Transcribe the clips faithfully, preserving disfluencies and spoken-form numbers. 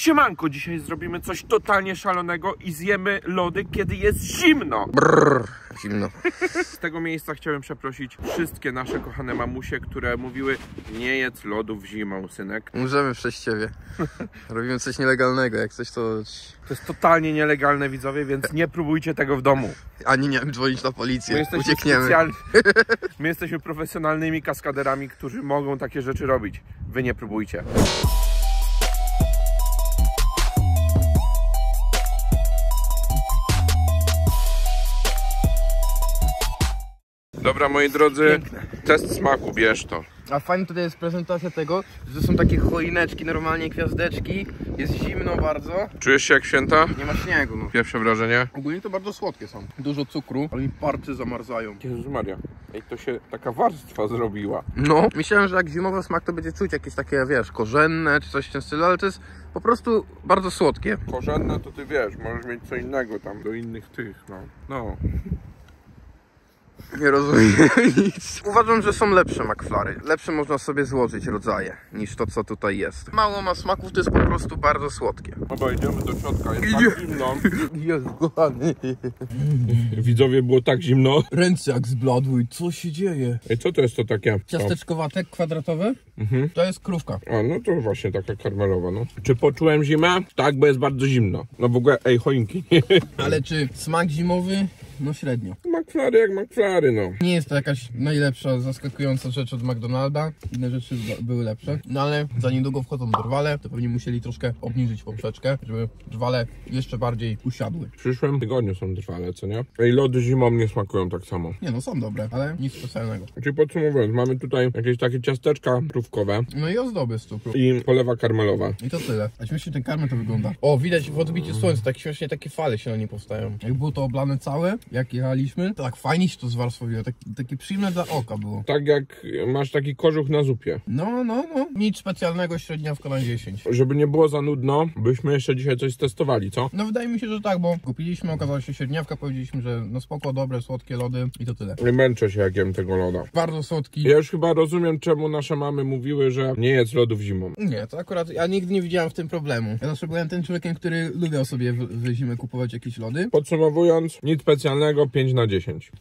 Siemanko, dzisiaj zrobimy coś totalnie szalonego i zjemy lody, kiedy jest zimno. Brrr, zimno. Z tego miejsca chciałem przeprosić wszystkie nasze kochane mamusie, które mówiły: nie jedz lodów zimą, synek. Umrzemy przez ciebie. Robimy coś nielegalnego, jak coś to... To jest totalnie nielegalne, widzowie, więc nie próbujcie tego w domu. Ani nie wiem, dzwonić na policję, My jesteśmy uciekniemy. specjalni- My jesteśmy profesjonalnymi kaskaderami, którzy mogą takie rzeczy robić. Wy nie próbujcie. Dobra, moi drodzy, piękne. Test smaku, bierz to. A fajnie tutaj jest prezentacja tego, że są takie choineczki, normalnie gwiazdeczki. Jest zimno bardzo. Czujesz się jak święta? Nie ma śniegu, no. Pierwsze wrażenie? Ogólnie to bardzo słodkie są. Dużo cukru, ale mi party zamarzają. Jezus Maria, ej, to się taka warstwa zrobiła. No, myślałem, że jak zimowy smak to będzie czuć jakieś takie, wiesz, korzenne czy coś w tym stylu, ale to jest po prostu bardzo słodkie. Korzenne to ty wiesz, możesz mieć co innego tam, do innych tych, no. No. Nie rozumiem nic. Uważam, że są lepsze McFlurry. Lepsze można sobie złożyć rodzaje niż to, co tutaj jest. Mało ma smaków, to jest po prostu bardzo słodkie. Dobra, idziemy do środka, jest tak zimno. Jest kochany. Widzowie, było tak zimno. Ręce jak zbladły, co się dzieje? Ej, co to jest to takie? Ciasteczkowate, kwadratowe? Mhm. To jest krówka. A, no to właśnie taka karmelowa, no. Czy poczułem zimę? Tak, bo jest bardzo zimno. No w ogóle, ej, choinki. Ale czy smak zimowy? No średnio. McFlurry jak McFlurry, no. Nie jest to jakaś najlepsza, zaskakująca rzecz od McDonalda. Inne rzeczy były lepsze. No ale za niedługo wchodzą drwale, to pewnie musieli troszkę obniżyć poprzeczkę, żeby drwale jeszcze bardziej usiadły. W przyszłym tygodniu są trwale, co nie? Ej, lody zimą nie smakują tak samo. Nie no, są dobre, ale nic specjalnego. Czyli podsumowując, mamy tutaj jakieś takie ciasteczka krówkowe No i ozdoby z cukru. i polewa karmelowa. I to tyle. A śmiesznie ten karmel to wygląda. O, widać w odbiciu słońca, tak śmiesznie takie fale się na nie powstają. Jak było to oblane całe, jak jechaliśmy, to tak fajnie się to zwarstwowiło, tak, takie przyjemne dla oka było. Tak jak masz taki kożuch na zupie. No, no, no. Nic specjalnego, średniawka na dziesięć. Żeby nie było za nudno, byśmy jeszcze dzisiaj coś testowali, co? No wydaje mi się, że tak, bo kupiliśmy, okazała się średniawka, powiedzieliśmy, że no spoko, dobre, słodkie lody i to tyle. Nie męczę się jak jem tego loda. Bardzo słodki. Ja już chyba rozumiem, czemu nasze mamy mówiły, że nie jedz lodów zimą. Nie, to akurat ja nigdy nie widziałem w tym problemu. Ja zawsze byłem tym człowiekiem, który lubiał sobie w, w zimę kupować jakieś lody. Podsumowując, nic specjalnego, pięć na dziesięć.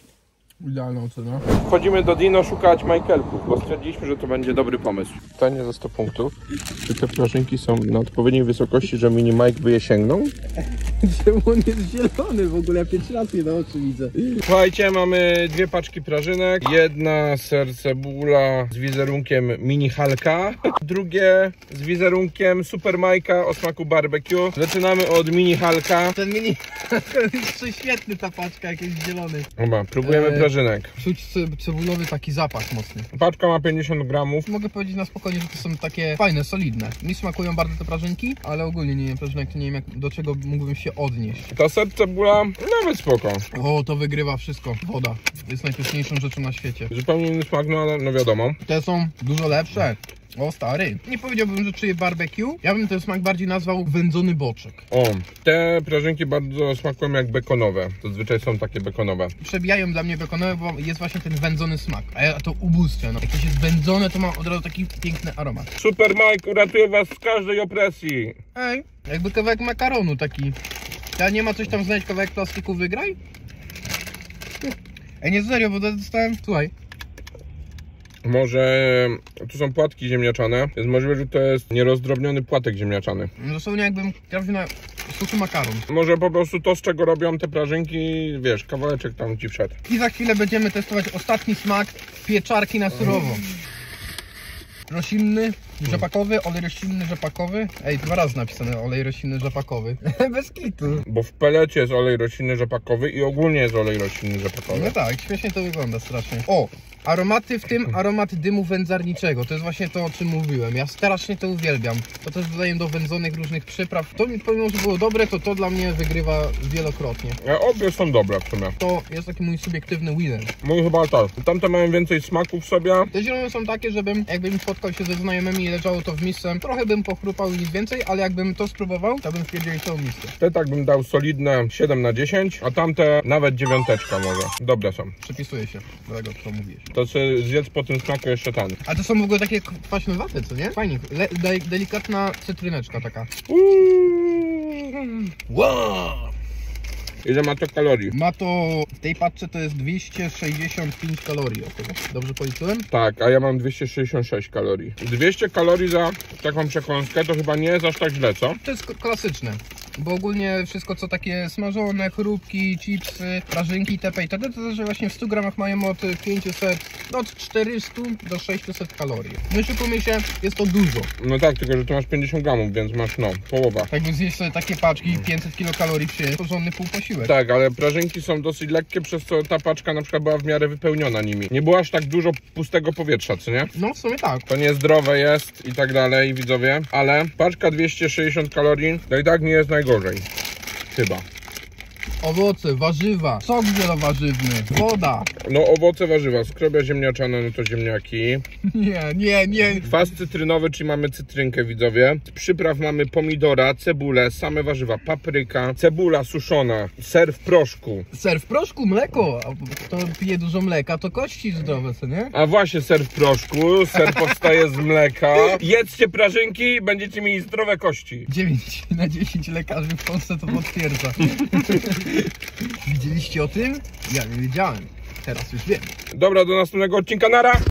Idealna ocena. Wchodzimy do Dino szukać Michaelków, bo stwierdziliśmy, że to będzie dobry pomysł. Pytanie za sto punktów. Czy te prażynki są na odpowiedniej wysokości, że mini Mike by je sięgnął? Czemu on jest zielony w ogóle? Ja pięć razy na oczy widzę. Słuchajcie, mamy dwie paczki prażynek. Jedna sercebula z wizerunkiem mini Hulka, drugie z wizerunkiem Super Mike'a o smaku barbecue. Zaczynamy od mini Hulka. Ten mini... jest świetny ta paczka, jak jest zielony. Dobra, próbujemy Eee. prażynek. Czuć cebulowy taki zapach mocny. Paczka ma pięćdziesiąt gramów. Mogę powiedzieć na spokojnie, że to są takie fajne, solidne. Mi smakują bardzo te prażynki, ale ogólnie nie jem prażynek, to nie wiem jak, do czego mógłbym się odnieść. Ta sercebula nawet spoko. O, to wygrywa wszystko. Woda jest najpyszniejszą rzeczą na świecie. Zupełnie inny smak, no ale no wiadomo. Te są dużo lepsze. O stary, nie powiedziałbym, że czuję barbecue. Ja bym ten smak bardziej nazwał wędzony boczek. O, te prażynki bardzo smakują jak bekonowe. Zazwyczaj są takie bekonowe. Przebijają dla mnie bekonowe, bo jest właśnie ten wędzony smak. A ja to ubóstwiam. No. Jak coś jest wędzone, to ma od razu taki piękny aromat. Super Mike uratuje was z każdej opresji. Ej, jakby kawałek makaronu taki. Ja nie ma coś tam znaleźć, kawałek plastiku wygraj? Ej, nie serio, bo dostałem... Słuchaj. Może tu są płatki ziemniaczane. Jest możliwe, że to jest nierozdrobniony płatek ziemniaczany. Dosłownie jakbym trafił na suszy makaron. Może po prostu to, z czego robią te prażynki, wiesz, kawałeczek tam ci wszedł. I za chwilę będziemy testować ostatni smak pieczarki na surowo. Roślinny, rzepakowy, olej roślinny, rzepakowy. Ej, dwa razy napisane olej roślinny, rzepakowy. Bez kitu. Bo w pelecie jest olej roślinny rzepakowy i ogólnie jest olej roślinny rzepakowy. No tak, śmiesznie to wygląda strasznie. O! Aromaty, w tym aromat dymu wędzarniczego. To jest właśnie to, o czym mówiłem. Ja strasznie to uwielbiam. To też dodaję do wędzonych różnych przypraw. To mi pomimo, że było dobre, to to dla mnie wygrywa wielokrotnie. A obie są dobre w sumie. To jest taki mój subiektywny winner. Mój chyba tak. Tamte mają więcej smaku w sobie. Te zielone są takie, żebym, jakbym spotkał się ze znajomymi i leżało to w misce, trochę bym pochrupał i nic więcej, ale jakbym to spróbował, to bym wpierdzielił całą miskę. Te tak bym dał solidne siedem na dziesięć, a tamte nawet dziewiąteczka może. Dobre są. Przypisuję się do tego, co mówiłeś. to sobie zjedz po tym smaku jeszcze ten. A to są w ogóle takie kwaśnowate, co nie? Fajnie, Le de delikatna cytryneczka taka. Wow. Ile ma to kalorii? Ma to, w tej paczce to jest dwieście sześćdziesiąt pięć kalorii około. Dobrze policzyłem? Tak, a ja mam dwieście sześćdziesiąt sześć kalorii. dwieście kalorii za taką przekąskę to chyba nie jest aż tak źle, co? To jest klasyczne. Bo ogólnie wszystko co takie smażone, chrupki, chipsy, prażynki itp. itd. to że właśnie w stu gramach mają od pięciuset, no od czterystu do sześciuset kalorii. No szykujmy się, jest to dużo. No tak, tylko że tu masz pięćdziesiąt gramów, więc masz no, połowa. Jakby zjeść sobie takie paczki, pięćset kilokalorii przyjść, porządny półposiłek. Tak, ale prażynki są dosyć lekkie, przez co ta paczka na przykład była w miarę wypełniona nimi. Nie było aż tak dużo pustego powietrza, co nie? No w sumie tak. To niezdrowe jest i tak dalej, widzowie. Ale paczka dwieście sześćdziesiąt kalorii to i tak nie jest najgorzej. Chyba. Owoce, warzywa, sok wielowarzywny, woda. No owoce, warzywa, skrobia ziemniaczana, no to ziemniaki. Nie, nie, nie. Kwas cytrynowy, czyli mamy cytrynkę, widzowie. Z przypraw mamy pomidora, cebulę, same warzywa, papryka, cebula suszona, ser w proszku. Ser w proszku, mleko. Kto pije dużo mleka, to kości zdrowe, co nie? A właśnie ser w proszku, ser powstaje z mleka. Jedzcie prażynki, będziecie mieli zdrowe kości. dziewięć na dziesięć lekarzy w Polsce to potwierdza. Widzieliście o tym? Ja nie wiedziałem. Teraz już wiem. Dobra, do następnego odcinka, nara!